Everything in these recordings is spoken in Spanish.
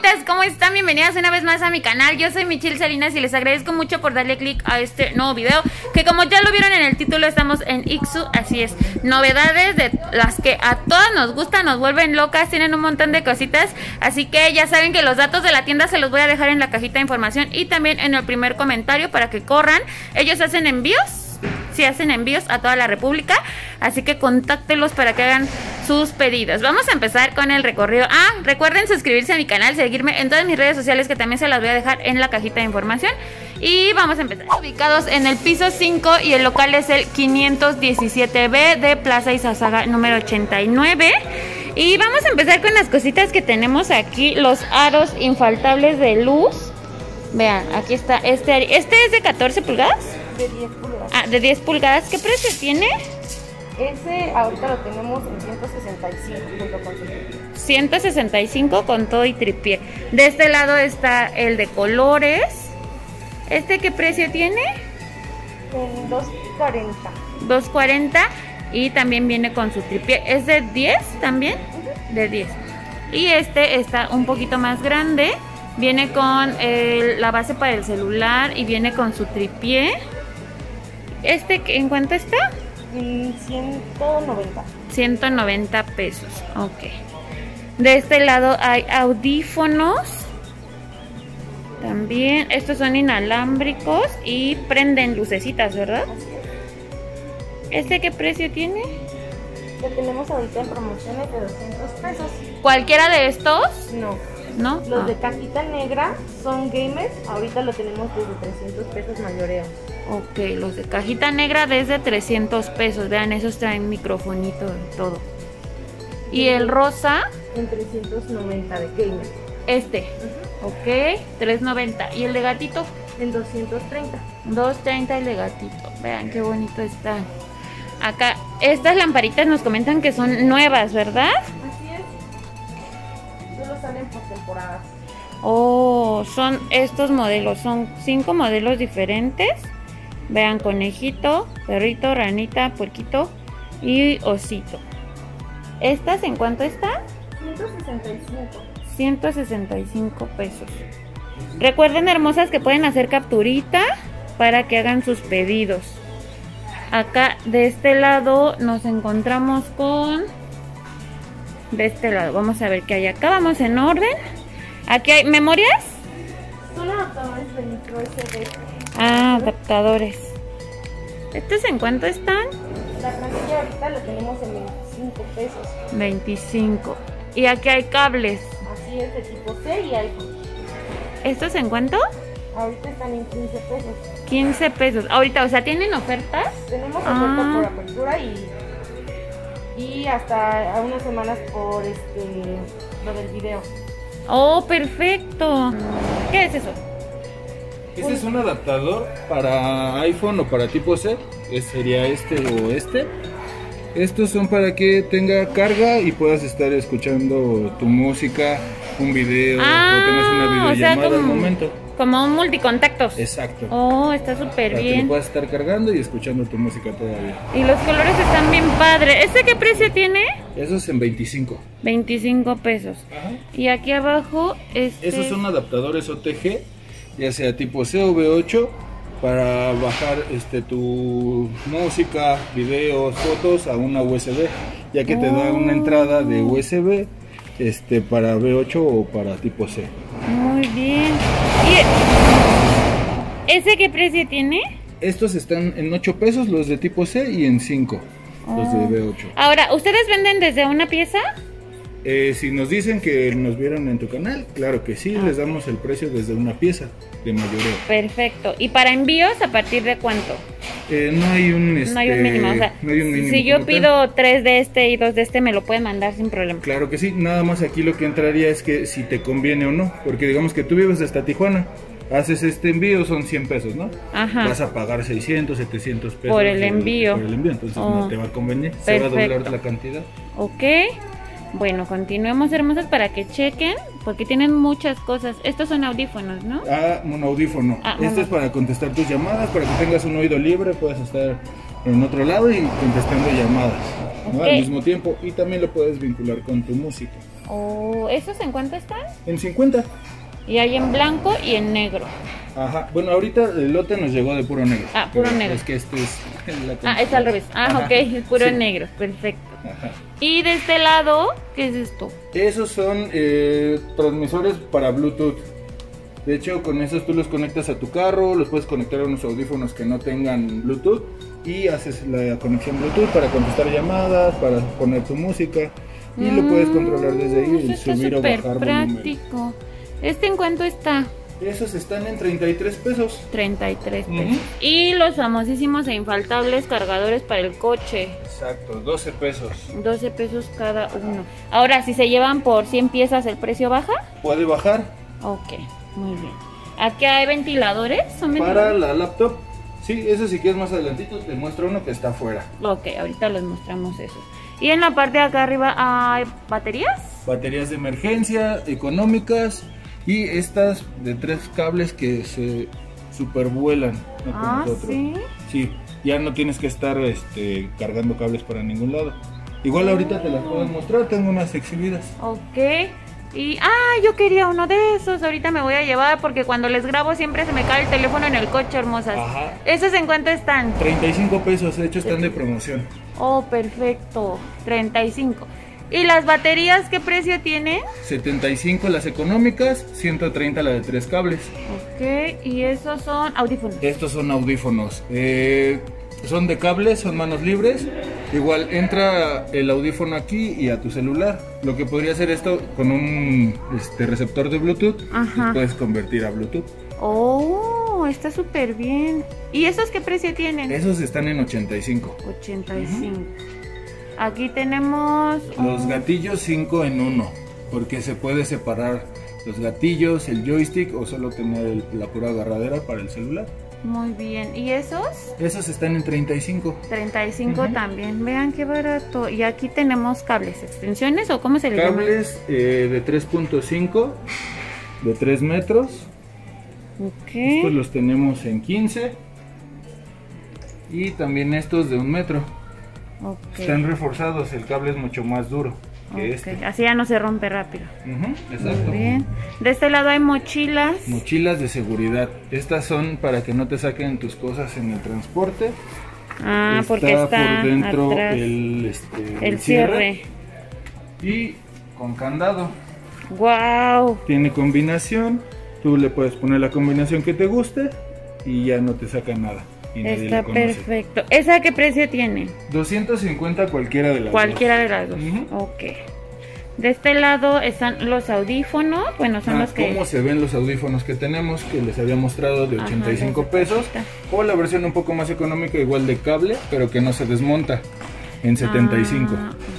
Hola, ¿cómo están? Bienvenidas una vez más a mi canal. Yo soy Michelle Salinas y les agradezco mucho por darle click a este nuevo video, que como ya lo vieron en el título, estamos en Ixu, así es, novedades de las que a todas nos gustan, nos vuelven locas, tienen un montón de cositas, así que ya saben que los datos de la tienda se los voy a dejar en la cajita de información y también en el primer comentario para que corran. Ellos hacen envíos, sí hacen envíos a toda la república, así que contáctelos para que hagan sus pedidos. Vamos a empezar con el recorrido. Recuerden suscribirse a mi canal, seguirme en todas mis redes sociales, que también se las voy a dejar en la cajita de información. Y vamos a empezar. Ubicados en el piso 5 y el local es el 517B de Plaza Izazaga número 89. Y vamos a empezar con las cositas que tenemos aquí, los aros infaltables de luz. Vean, aquí está este es de 14 pulgadas. De 10 pulgadas. De 10 pulgadas. ¿Qué precio tiene? Ese ahorita lo tenemos en 165 junto con su tripié. 165 con todo y tripié. De este lado está el de colores. ¿Este qué precio tiene? En 240. 240 y también viene con su tripié. ¿Es de 10 también? De 10. Y este está un poquito más grande. Viene con la base para el celular y viene con su tripié. ¿Este en cuánto está? 190. 190 pesos, ok. De este lado hay audífonos. También, estos son inalámbricos y prenden lucecitas, ¿verdad? ¿Este qué precio tiene? Lo tenemos ahorita en promociones de 200 pesos. ¿Cualquiera de estos? No. ¿No? Los de cajita negra son gamers. Ahorita lo tenemos desde 300 pesos mayoreo. Ok, los de cajita negra desde 300 pesos. Vean, esos traen microfonito y todo. ¿Y el rosa? En 390 de gamer. Ok, 390. ¿Y el de gatito? En 230. 230 el de gatito. Vean qué bonito está. Acá, estas lamparitas nos comentan que son nuevas, ¿verdad? Así es. Solo salen por temporadas. Oh, son estos modelos. Son 5 modelos diferentes. Vean, conejito, perrito, ranita, puerquito y osito. ¿Estas en cuánto están? 165. 165 pesos. Recuerden, hermosas, que pueden hacer capturita para que hagan sus pedidos. Acá de este lado nos encontramos con... De este lado, vamos a ver qué hay acá. Vamos en orden. Aquí hay memorias. Son adaptadores de micro SD. Adaptadores. ¿Estos en cuánto están? La plantilla ahorita la tenemos en 25 pesos. 25. Y aquí hay cables. Así es, de tipo C y iPhone. ¿Estos en cuánto? Ahorita están en 15 pesos. 15 pesos. Ahorita, o sea, ¿tienen ofertas? Tenemos oferta por apertura y hasta a unas semanas por lo del video. Oh, perfecto. ¿Qué es eso? Este es un adaptador para iPhone o para tipo C, sería este o este. Estos son para que tenga carga y puedas estar escuchando tu música, un video o tengas una videollamada al momento. Como un multicontactos. Exacto. Oh, está súper bien. Que lo puedas estar cargando y escuchando tu música todavía. Y los colores están bien padres. ¿Este qué precio tiene? Eso es en 25. 25 pesos. Ajá. Y aquí abajo Esos son adaptadores OTG, ya sea tipo C o V8, para bajar tu música, videos, fotos a una USB, ya que te da una entrada de USB para V8 o para tipo C. Muy bien. ¿Y ese qué precio tiene? Estos están en 8 pesos los de tipo C y en 5 los de V8. Ahora, ¿ustedes venden desde una pieza? Si nos dicen que nos vieron en tu canal, claro que sí, les damos el precio desde una pieza de mayoreo. Perfecto. ¿Y para envíos a partir de cuánto? No hay un mínimo, o sea, no hay un mínimo. Si yo pido 3 de este y 2 de este, me lo pueden mandar sin problema. Claro que sí, nada más aquí lo que entraría es que si te conviene o no, porque digamos que tú vives hasta Tijuana, haces este envío, son 100 pesos, ¿no? Ajá. Vas a pagar 600, 700 pesos por el envío. Entonces no te va a convenir, se va a doblar la cantidad. Ok. Bueno, continuemos, hermosas, para que chequen, porque tienen muchas cosas. Estos son audífonos, ¿no? Un audífono. Este es para contestar tus llamadas, para que tengas un oído libre, puedas estar en otro lado y contestando llamadas, ¿no? Al mismo tiempo, y también lo puedes vincular con tu música. Oh, ¿esos en cuánto están? En 50. Y hay en blanco y en negro. Ajá, bueno, ahorita el lote nos llegó de puro negro. Ah, puro negro. Es que este es es al revés. Ajá, Ok, es puro sí. negro, perfecto. Ajá. Y de este lado, ¿qué es esto? Esos son transmisores para Bluetooth. De hecho, con esos tú los conectas a tu carro, los puedes conectar a unos audífonos que no tengan Bluetooth y haces la conexión Bluetooth para contestar llamadas, para poner tu música y lo puedes controlar desde ahí y Eso está subir o súper bajar volumen. práctico. ¿Este en cuánto está? Esos están en 33 pesos. 33 pesos. Ujú. Y los famosísimos e infaltables cargadores para el coche. Exacto, 12 pesos. 12 pesos cada uno. Ahora, si se llevan por 100 piezas, ¿el precio baja? Puede bajar Ok, muy bien. Aquí hay ventiladores. ¿Son para ventiladores? la laptop. Sí, eso si quieres más adelantito te muestro uno que está afuera. Ok, ahorita les mostramos eso. Y en la parte de acá arriba hay baterías. Baterías de emergencia, económicas y estas de 3 cables que se supervuelan. No como Ah, nosotros. sí. Sí, ya no tienes que estar cargando cables para ningún lado. Igual ahorita te las puedo mostrar, tengo unas exhibidas. Ok. Y, yo quería uno de esos. Ahorita me voy a llevar porque cuando les grabo siempre se me cae el teléfono en el coche, hermosas. Ajá. ¿Esos en cuánto están? 35 pesos, de hecho están de promoción. Oh, perfecto. 35. ¿Y las baterías qué precio tienen? 75 las económicas, 130 la de 3 cables. Ok. Y esos son audífonos. Estos son audífonos. Son de cables, son manos libres. Igual entra el audífono aquí y a tu celular. Lo que podría hacer esto con un receptor de Bluetooth, Ajá. lo puedes convertir a Bluetooth. Oh, está súper bien. ¿Y esos qué precio tienen? Esos están en 85. 85. Aquí tenemos Los gatillos 5 en 1, porque se puede separar los gatillos, el joystick o solo tener la pura agarradera para el celular. Muy bien. ¿Y esos? Esos están en 35. 35 Ujú. también. Vean qué barato. Y aquí tenemos cables, extensiones o cómo se le llama. Cables de 3.5 de 3 metros. Ok. Estos los tenemos en 15 y también estos de 1 metro. Ok. Están reforzados, el cable es mucho más duro que Ok, así ya no se rompe rápido. Ujú, exacto. Muy bien. De este lado hay mochilas. Mochilas de seguridad. Estas son para que no te saquen tus cosas en el transporte. Porque está por dentro atrás el cierre. y con candado. Wow. Tiene combinación. Tú le puedes poner la combinación que te guste y ya no te saca nada. Y nadie Está la conoce. perfecto. ¿Esa qué precio tiene? 250 cualquiera de las Cualquiera dos. de las dos. Ujú. Ok. De este lado están los audífonos. Bueno, son los que... ¿Cómo se ven los audífonos que tenemos? Que les había mostrado de 85 los de pesos. cajita. O la versión un poco más económica, igual de cable, pero que no se desmonta, en 75.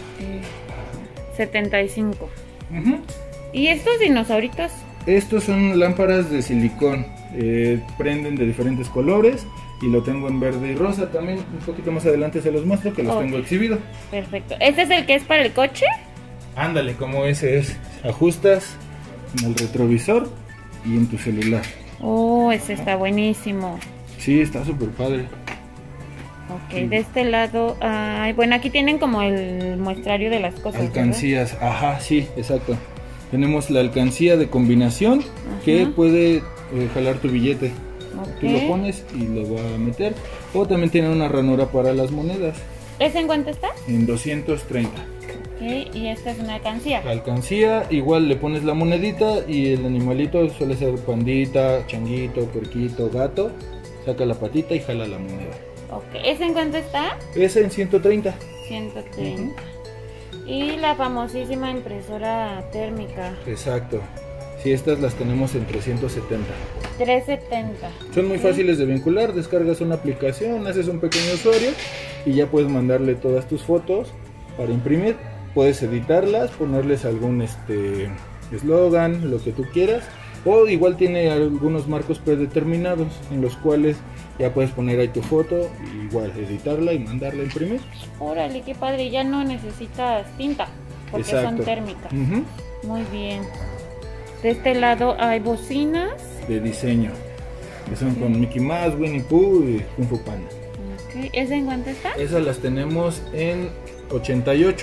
Ok. 75. Ujú. ¿Y estos dinosauritos? Estos son lámparas de silicón. Prenden de diferentes colores. Y lo tengo en verde y rosa también. Un poquito más adelante se los muestro, que los Ok. tengo exhibido. Perfecto. ¿Este es el que es para el coche? Ándale, como ese es. Ajustas en el retrovisor y en tu celular. Oh, ese está buenísimo. Sí, está súper padre. Ok, Sí. de este lado, bueno, aquí tienen como el muestrario de las cosas. ¿verdad? Alcancías, ajá, sí, exacto. Tenemos la alcancía de combinación que puede jalar tu billete. Ok. Tú lo pones y lo va a meter. O también tiene una ranura para las monedas ¿Ese en cuánto está? en 230. Ok, y esta es una alcancía. La alcancía, igual le pones la monedita y el animalito suele ser pandita, changuito, puerquito, gato. Saca la patita y jala la moneda. Ok, ¿ese en cuánto está? Ese en 130. 130. Y la famosísima impresora térmica, Exacto. Sí, estas las tenemos en 370. 370. Son muy fáciles de vincular, descargas una aplicación, haces un pequeño usuario y ya puedes mandarle todas tus fotos para imprimir. Puedes editarlas, ponerles algún eslogan, lo que tú quieras. O igual tiene algunos marcos predeterminados en los cuales ya puedes poner ahí tu foto, y igual editarla y mandarla a imprimir. Órale, qué padre, ya no necesitas tinta, porque son Exacto. térmicas. Ujú. Muy bien. De este lado hay bocinas. De diseño, que son con Mickey Mouse, Winnie Pooh y Kung Fu Panda. Ok, ¿ese en cuánto está? Esas las tenemos en 88.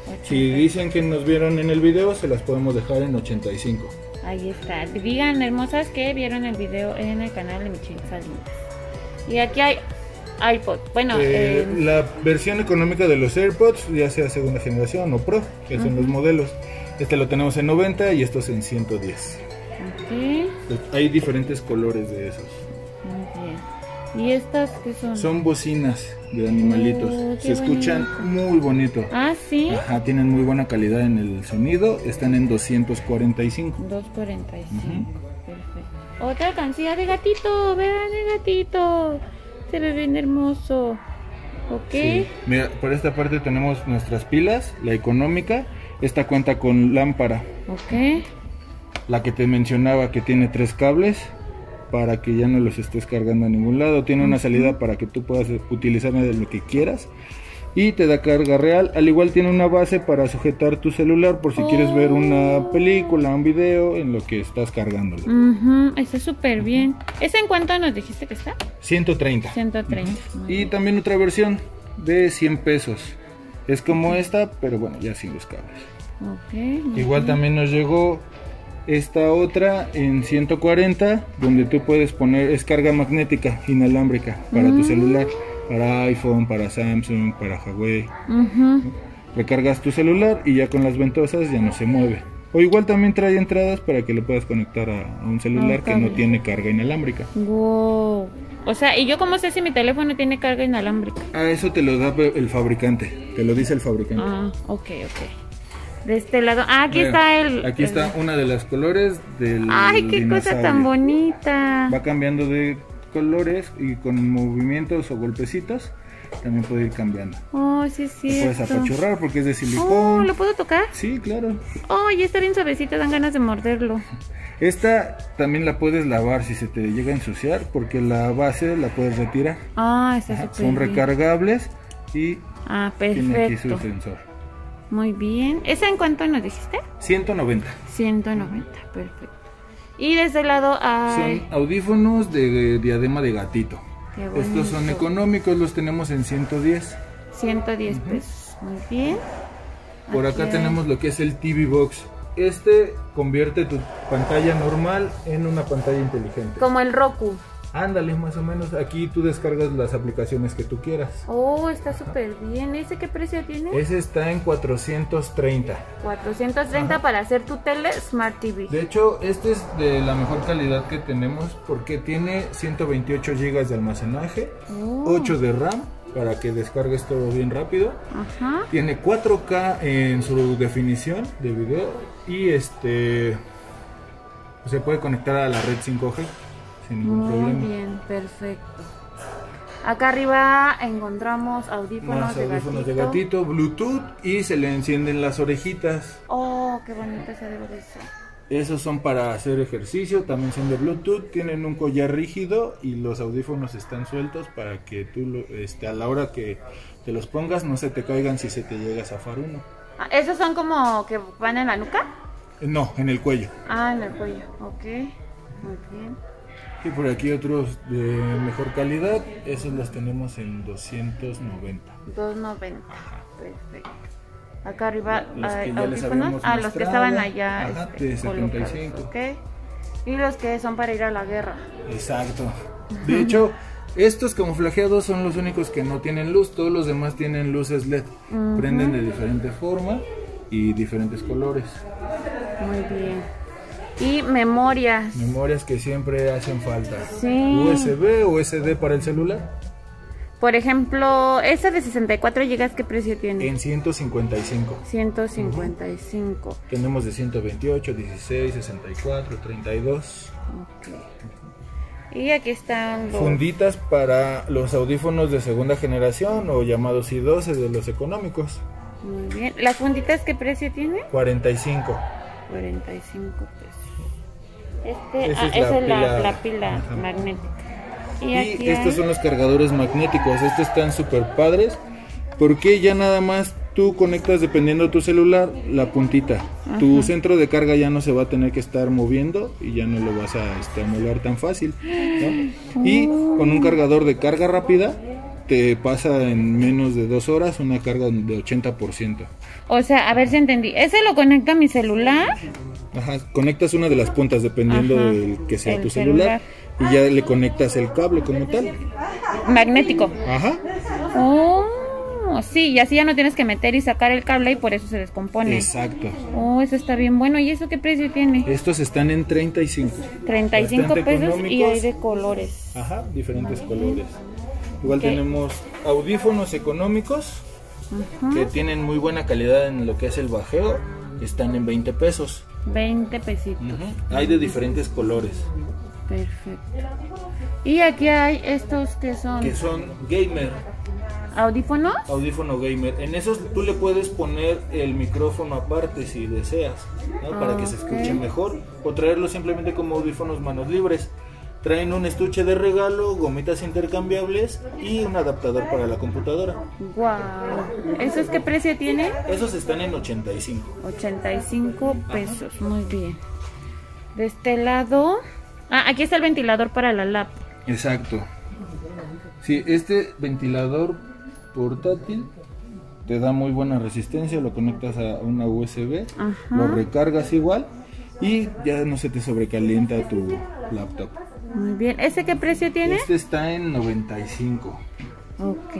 Si dicen que nos vieron en el video, se las podemos dejar en 85. Ahí está. Digan, hermosas, que vieron el video en el canal de Michelle Salinas. Y aquí hay iPod. Bueno, la versión económica de los AirPods, ya sea segunda generación o Pro, que son los modelos. Este lo tenemos en 90 y estos en 110. Okay. Hay diferentes colores de esos. Muy bien. ¿Y estas qué son? Son bocinas de animalitos. Se escuchan muy bonito. Ah, sí. Ajá, tienen muy buena calidad en el sonido. Están en 245. 245. Perfecto. Otra alcancía de gatito. Vean el gatito. Se ve bien hermoso. Ok. Sí. Mira, por esta parte tenemos nuestras pilas, la económica. Esta cuenta con lámpara. Ok. La que te mencionaba, que tiene 3 cables para que ya no los estés cargando a ningún lado. Tiene una salida para que tú puedas utilizarla de lo que quieras. Y te da carga real. Al igual tiene una base para sujetar tu celular por si quieres ver una película, un video en lo que estás cargándolo. Está súper bien. ¿Esa en cuánto nos dijiste que está? 130. 130. Y también otra versión de 100 pesos. Es como esta, pero bueno, ya sin los cables. Ok. Igual también nos llegó esta otra en 140, donde tú puedes poner, es carga magnética inalámbrica para tu celular, para iPhone, para Samsung, para Huawei. Recargas tu celular y ya con las ventosas ya no se mueve. O igual también trae entradas para que le puedas conectar a un celular que no tiene carga inalámbrica. Wow. O sea, ¿y yo cómo sé si mi teléfono tiene carga inalámbrica? Eso te lo da el fabricante, te lo dice el fabricante. Ah, ok. De este lado, aquí está Aquí está una de las colores del ¡ay, qué dinosaurio. cosa tan bonita! Va cambiando de colores y con movimientos o golpecitos también puede ir cambiando. Oh, sí, sí. Lo puedes apachurrar porque es de Oh, silicón. ¿lo puedo tocar? Sí, claro. Oh, ya está bien suavecito, dan ganas de morderlo. Esta también la puedes lavar si se te llega a ensuciar, porque la base la puedes retirar. Ah, está súper Son bien. recargables y tiene aquí su perfecto. sensor. Muy bien. ¿Esa en cuánto nos dijiste? 190. 190, perfecto. Y de este lado hay... Son audífonos de diadema de gatito. Qué Estos son bonito. económicos, los tenemos en 110. 110 pesos. Muy bien. Por Aquí acá hay- tenemos lo que es el TV Box. Este convierte tu pantalla normal en una pantalla inteligente. Como el Roku. Ándale, más o menos. Aquí tú descargas las aplicaciones que tú quieras. Oh, está súper bien. ¿Ese qué precio tiene? Ese está en 430. 430 para hacer tu tele Smart TV. De hecho, este es de la mejor calidad que tenemos porque tiene 128 GB de almacenaje, 8 de RAM para que descargues todo bien rápido. Ajá. Tiene 4K en su definición de video y se puede conectar a la red 5G sin ningún Muy problema. bien, perfecto. Acá arriba encontramos audífonos, Más audífonos de gatito, Bluetooth y se le encienden las orejitas. Oh, qué bonito se debe de ser. Esos son para hacer ejercicio, también son de Bluetooth, tienen un collar rígido y los audífonos están sueltos para que tú a la hora que te los pongas no se te caigan si se te llega a zafar uno. Ah, ¿esos son como que van en la nuca? No, en el cuello. Ah, en el cuello. Ok, muy bien. Y por aquí otros de mejor calidad, esos los tenemos en 290. 290. Perfecto. Acá arriba Los que hay ya les audífonos. habíamos Ah, los que mostrado. estaban allá. Ajá, de 75. colocados, ok. Y los que son para ir a la guerra. Exacto. De hecho, estos camuflajeados son los únicos que no tienen luz, todos los demás tienen luces LED. Prenden de diferente forma y diferentes colores. Muy bien. Y memorias. Memorias que siempre hacen falta. Sí. USB o SD para el celular Por ejemplo, esa de 64 GB, ¿qué precio tiene? en 155. 155. Tenemos de 128, 16, 64, 32. Ok. Y aquí están los... Funditas para los audífonos de segunda generación o llamados i12 de los económicos. Muy bien. ¿Las funditas qué precio tiene? 45. 45 pesos. Esa es Esa la es la pila. pila Ajá. magnética. Y Y aquí estos hay... son los cargadores magnéticos. Estos están súper padres porque ya nada más tú conectas dependiendo de tu celular la puntita. Tu centro de carga ya no se va a tener que estar moviendo y ya no lo vas a emular tan fácil, ¿no? Y con un cargador de carga rápida te pasa en menos de 2 horas una carga de 80%. O sea, a ver si entendí. ¿Ese lo conecta a mi celular? Ajá, conectas una de las puntas dependiendo Ajá, del que sea el tu celular, y ya le conectas el cable como tal. Magnético. Ajá. Oh, sí, y así ya no tienes que meter y sacar el cable y por eso se descompone. Exacto. Oh, eso está bien bueno. ¿Y eso qué precio tiene? Estos están en 35. 35 Bastante pesos y económicos. hay de colores. Ajá, diferentes colores. Igual Ok. tenemos audífonos económicos que tienen muy buena calidad en lo que es el bajeo. Están en 20 pesos. 20 pesitos. Hay de diferentes colores. Perfecto. Y aquí hay estos que son Que son gamer, audífonos. audífono gamer. En esos tú le puedes poner el micrófono aparte si deseas, ¿no? Para que se escuche mejor. O traerlo simplemente como audífonos manos libres. Traen un estuche de regalo, gomitas intercambiables y un adaptador para la computadora. Wow. ¿Esos qué precio tienen? Esos están en 85. 85 pesos. Muy bien. De este lado. Ah, aquí está el ventilador para la lap. Exacto. Sí, este ventilador portátil te da muy buena resistencia, lo conectas a una USB, Ajá. lo recargas igual y ya no se te sobrecalienta tu laptop. Muy bien. ¿Ese qué precio tiene? Este está en 95. Ok,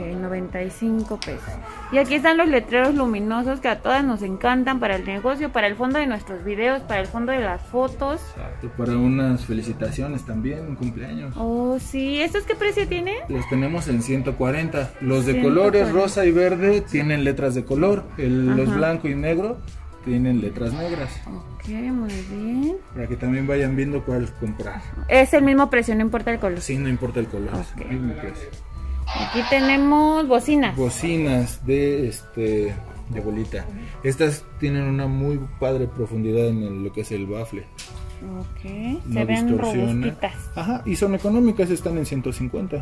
95 pesos. Y aquí están los letreros luminosos que a todas nos encantan para el negocio, para el fondo de nuestros videos, para el fondo de las fotos. Exacto, para unas felicitaciones también, un cumpleaños. Oh, sí. ¿Estos qué precio tienen? Los tenemos en 140. Los de 140. colores rosa y verde tienen letras de color. Los Ajá. blanco y negro tienen letras negras. Ok, muy bien. Para que también vayan viendo cuál comprar. Es el mismo precio, no importa el color. Sí, no importa el color, es Ok. el mismo precio. Aquí tenemos bocinas. Bocinas de bolita. Estas tienen una muy padre profundidad en lo que es el bafle. Ok, No se ven distorsiona. robustitas. Ajá, y son económicas, están en 150.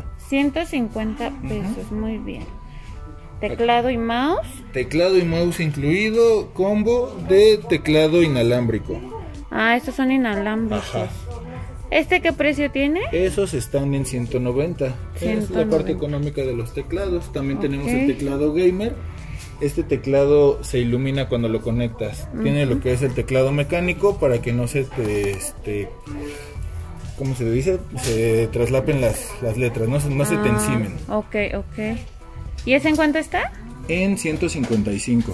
150 pesos, muy bien. Teclado y mouse. Teclado y mouse incluido, combo de teclado inalámbrico. Ah, estos son inalámbricos. Ajá. ¿Este qué precio tiene? Esos están en 190. Es la 190. parte económica de los teclados. También tenemos Ok. el teclado gamer. Este teclado se ilumina cuando lo conectas. Tiene lo que es el teclado mecánico para que no se te, ¿cómo se dice? Se traslapen las letras, no se te encimen. Ok, ok. ¿Y ese en cuánto está? En 155.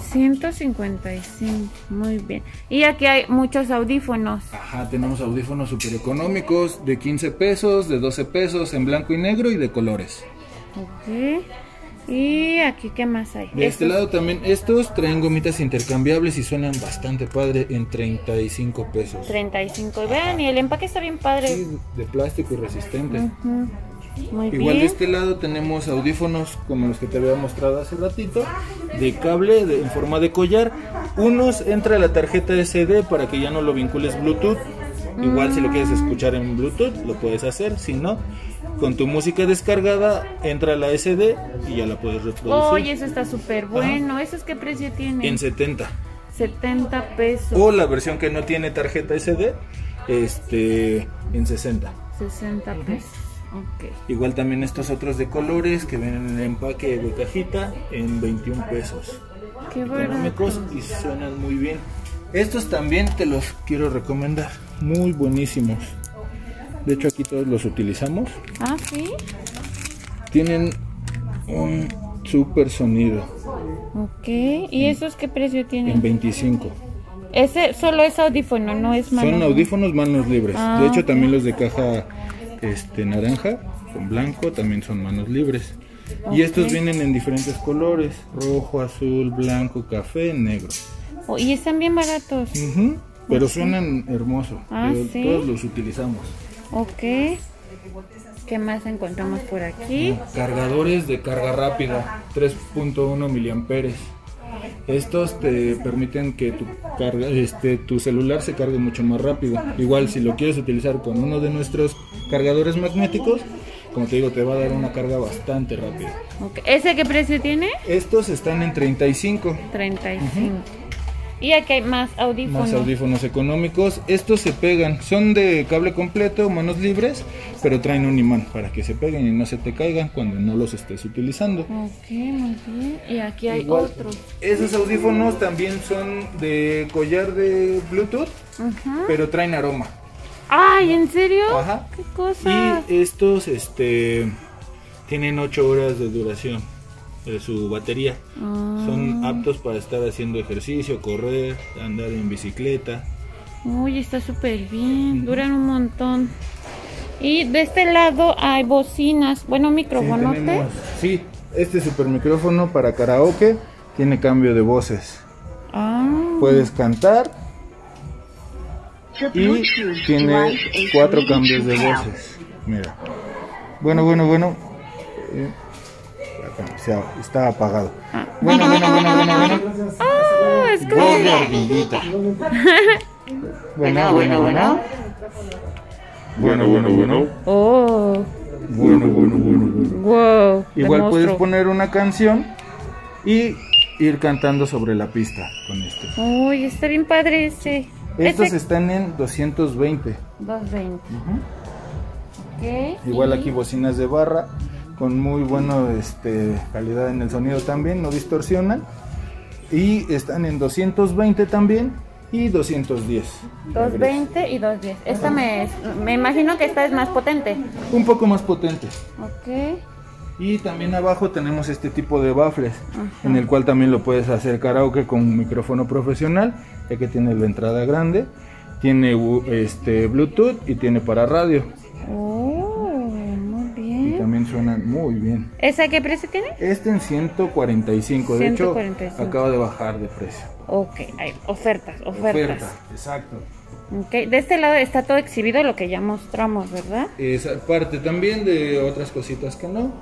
155, muy bien. Y aquí hay muchos audífonos. Ajá, tenemos audífonos súper económicos de 15 pesos, de 12 pesos, en blanco y negro y de colores. Ok. Y aquí, ¿qué más hay? De este lado también, estos traen gomitas intercambiables y suenan bastante padre en 35 pesos. 35. Y vean, y el empaque está bien padre. Sí, de plástico y resistente. Ujú. Muy Igual de bien. este lado tenemos audífonos como los que te había mostrado hace ratito, de cable en forma de collar. Unos entra la tarjeta SD para que ya no lo vincules Bluetooth. Igual si lo quieres escuchar en Bluetooth lo puedes hacer, si no, con tu música descargada entra la SD y ya la puedes reproducir. Oye, eso está súper bueno. ¿Esos qué precio tienen? En 70. 70 pesos. O la versión que no tiene tarjeta SD, en 60. 60 pesos. Ok. Igual también estos otros de colores que vienen en el empaque de cajita en 21 pesos. Qué Económicos barato. y suenan muy bien. Estos también te los quiero recomendar, muy buenísimos. De hecho aquí todos los utilizamos. Ah, sí. Tienen un super sonido Ok. ¿Y esos qué precio en tienen? 25. Ese solo es audífono, no es mano. Son audífonos manos libres. Ah, De hecho ok. también los de caja naranja con blanco también son manos libres. Y estos Ok. vienen en diferentes colores: rojo, azul, blanco, café, negro. Oh, y están bien baratos. Ujú, pero suenan hermosos. Ah, ¿sí? Todos los utilizamos. Ok. ¿Qué más encontramos por aquí? Cargadores de carga rápida, 3.1 miliamperes. Estos te permiten que tu celular se cargue mucho más rápido. Igual si lo quieres utilizar con uno de nuestros cargadores magnéticos, como te digo, te va a dar una carga bastante rápida. Ok. ¿Ese qué precio tiene? Estos están en 35. 35. Y aquí hay más audífonos. Más audífonos económicos. Estos se pegan, son de cable completo, manos libres, pero traen un imán para que se peguen y no se te caigan cuando no los estés utilizando. Ok, muy bien. Y aquí hay Igual, otros. esos audífonos también son de collar de Bluetooth, pero traen aroma. Ay, ¿en serio? Ajá. ¿Qué cosa? Y estos tienen 8 horas de duración de su batería. Son aptos para estar haciendo ejercicio, correr, andar en bicicleta. Uy, está súper bien. Duran un montón. Y de este lado hay bocinas. Bueno, micrófonote. Sí, este super micrófono para karaoke tiene cambio de voces. Puedes cantar y tiene 4 cambios de voces. Mira. Bueno. Está apagado. Bueno. Es como... Voz de ardillita. Bueno. Oh. Bueno. Wow. Igual puedes poner una canción y ir cantando sobre la pista con esto. Uy, está bien padre ese. Estos están en 220. 220. Okay. Igual aquí bocinas de barra con muy buena calidad en el sonido también, no distorsionan. Y están en 220 también y 210. 220 y 210. Esta me imagino que esta es más potente. Un poco más potente. Ok. Y también abajo tenemos este tipo de baffles, en el cual también lo puedes hacer karaoke con un micrófono profesional, ya que tiene la entrada grande, tiene Bluetooth y tiene para radio. Muy bien. Y también suenan muy bien. ¿Esa qué precio tiene? Este en 145, de hecho 145. acaba de bajar de precio. Ok, hay ofertas. Oferta, exacto. Okay. De este lado está todo exhibido lo que ya mostramos, ¿verdad? Esa parte también de otras cositas que no.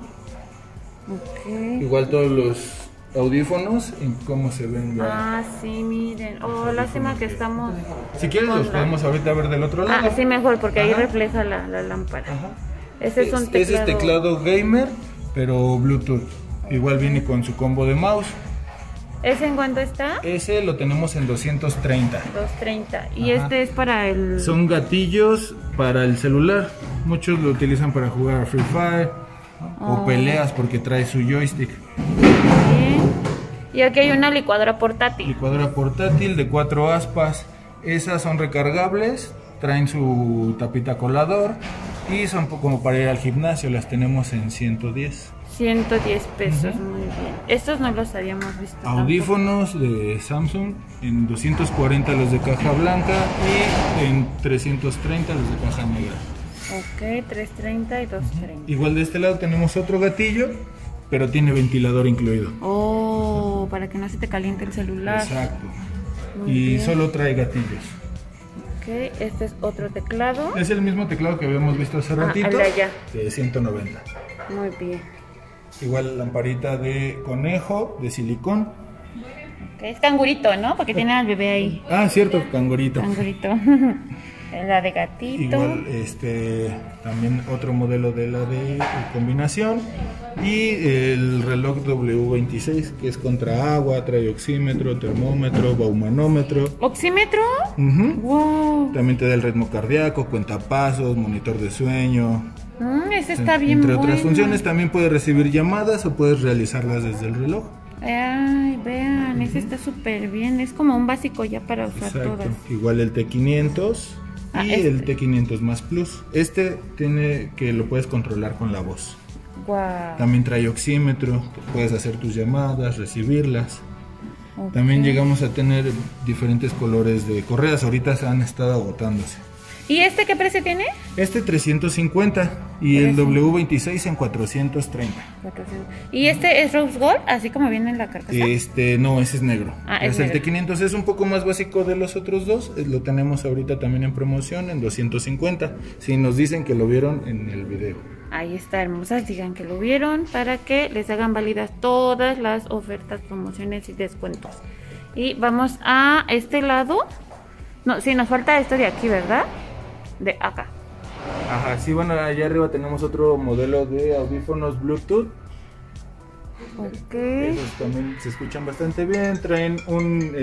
Okay. Igual todos los audífonos en cómo se ven ya. Sí, miren. Lástima que estamos... Si quieres los podemos ahorita ver del otro lado. Sí, mejor, porque ahí refleja la lámpara. Ese es un teclado. Ese es teclado gamer, pero Bluetooth. Igual viene con su combo de mouse. ¿Ese en cuánto está? Ese lo tenemos en 230. 230. Y este es para el... Son gatillos para el celular. Muchos lo utilizan para jugar a Free Fire o peleas porque trae su joystick. Bien. Y aquí hay una licuadora portátil. Licuadora portátil de 4 aspas. Esas son recargables, traen su tapita colador y son como para ir al gimnasio. Las tenemos en 110. 110 pesos, muy bien. Estos no los habíamos visto. Audífonos de Samsung en 240 los de caja blanca y en 330 los de caja negra. Ok, 330 y 230. Igual de este lado tenemos otro gatillo, pero tiene ventilador incluido. Para que no se te caliente el celular. Exacto. Muy y bien. solo trae gatillos. Ok, este es otro teclado. Es el mismo teclado que habíamos visto hace ratito. el de allá. De 190. Muy bien. Igual lamparita de conejo, de silicón. Okay, es cangurito, ¿no? Porque tiene al bebé ahí. Cierto, cangurito. Cangurito. La de gatito. Igual también otro modelo de la de combinación. Y el reloj W26 que es contra agua, trae oxímetro, termómetro, baumanómetro. ¿Oxímetro? Wow. También te da el ritmo cardíaco, cuentapasos, monitor de sueño. Ese está bien. Entre otras funciones, también puedes recibir llamadas o puedes realizarlas desde el reloj. Ay, vean, ese está súper bien. Es como un básico ya para usar todas. Igual el T500 y el T500 más Plus. Tiene que lo puedes controlar con la voz. Wow. También trae oxímetro, puedes hacer tus llamadas, recibirlas. También llegamos a tener diferentes colores de correas. Ahorita se han estado agotándose. ¿Y este qué precio tiene? 350 y el W26 en 430. ¿Y este es Rose Gold, así como viene en la carcasa? No, ese es negro. Es el negro. T500 es un poco más básico de los otros dos. Lo tenemos ahorita también en promoción en 250. Si nos dicen que lo vieron en el video. Ahí está, hermosas, digan que lo vieron para que les hagan válidas todas las ofertas, promociones y descuentos. Y vamos a este lado. No, sí, nos falta esto de aquí, ¿verdad? De acá. Sí, bueno, allá arriba tenemos otro modelo de audífonos Bluetooth. Ok. Esos también se escuchan bastante bien. Traen un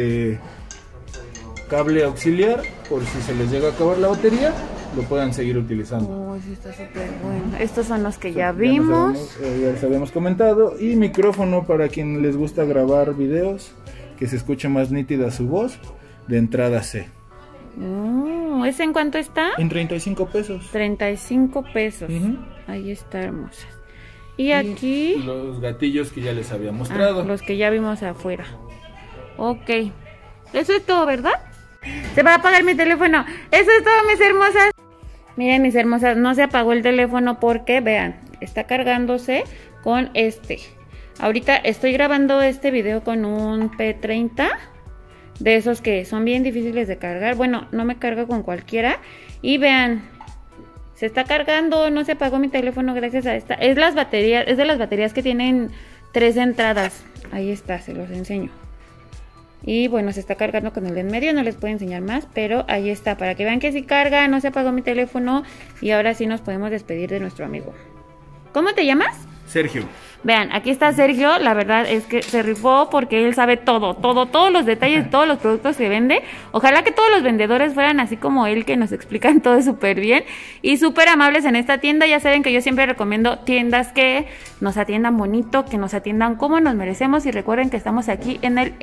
cable auxiliar por si se les llega a acabar la batería, lo puedan seguir utilizando. Oh, sí, está súper bueno. Estos son los que ya vimos. Ya les habíamos comentado. Y micrófono para quien les gusta grabar videos, que se escuche más nítida su voz, de entrada C. ¿Ese en cuánto está? En 35 pesos. 35 pesos. Ahí está, hermosa. Y aquí los gatillos que ya les había mostrado. los que ya vimos afuera. Ok. Eso es todo, ¿verdad? Se va a apagar mi teléfono. Eso es todo, mis hermosas. Miren, mis hermosas, no se apagó el teléfono porque, vean, está cargándose con Ahorita estoy grabando este video con un P30, de esos que son bien difíciles de cargar. Bueno, no me carga con cualquiera. Y vean, se está cargando, no se apagó mi teléfono gracias a esta. Es de las baterías que tienen 3 entradas. Ahí está, se los enseño. Y bueno, se está cargando con el de en medio, no les puedo enseñar más, pero ahí está, para que vean que sí carga, no se apagó mi teléfono y ahora sí nos podemos despedir de nuestro amigo. ¿Cómo te llamas? Sergio. Vean, aquí está Sergio, la verdad es que se rifó porque él sabe todos los detalles de todos los productos que vende. Ojalá que todos los vendedores fueran así como él, que nos explican todo súper bien y súper amables en esta tienda. Ya saben que yo siempre recomiendo tiendas que nos atiendan bonito, que nos atiendan como nos merecemos, y recuerden que estamos aquí en el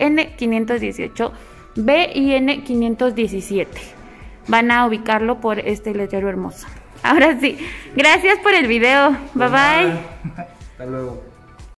N518B y N517. Van a ubicarlo por este letrero hermoso. Ahora sí, gracias por el video. Bye bye. Hasta luego.